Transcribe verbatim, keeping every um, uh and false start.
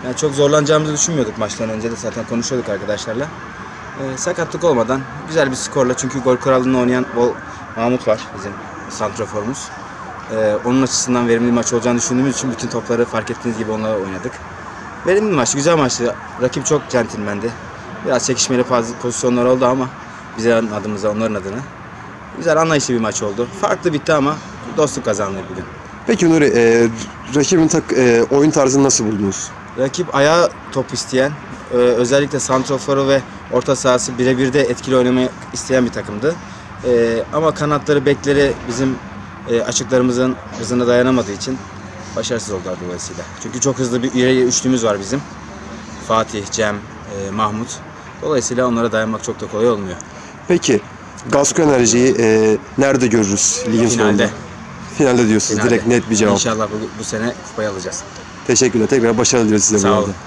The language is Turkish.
Yani çok zorlanacağımızı düşünmüyorduk maçtan önce de zaten konuşuyorduk arkadaşlarla. E, sakatlık olmadan güzel bir skorla, çünkü gol krallığında oynayan Vol Mahmut var bizim santraforumuz. E, onun açısından verimli bir maç olacağını düşündüğümüz için bütün topları fark ettiğiniz gibi onlara oynadık. Verimli bir maçtı, güzel maçtı. Rakip çok centilmendi. Biraz çekişmeli pozisyonlar oldu ama bize adımıza, onların adına. Güzel, anlayışlı bir maç oldu. Farklı bitti ama dostluk kazandı bugün. Peki Nuri, e, rakibin tak, e, oyun tarzını nasıl buldunuz? Rakip ayağa top isteyen, e, özellikle santraforu ve orta sahası birebir de etkili oynamayı isteyen bir takımdı. E, ama kanatları, bekleri bizim e, açıklarımızın hızına dayanamadığı için başarısız oldular dolayısıyla. Çünkü çok hızlı bir ileri üçlümüz var bizim. Fatih, Cem, e, Mahmut. Dolayısıyla onlara dayanmak çok da kolay olmuyor. Peki Gasko Enerji'yi e, nerede görürüz ligin Finalde. sonunda? Finalde diyorsunuz. Finalde. Direkt net bir cevap. İnşallah bu, bu sene kupayı alacağız. Teşekkürler. Tekrar başarılı diliyoruz size Sağ bu olun. arada.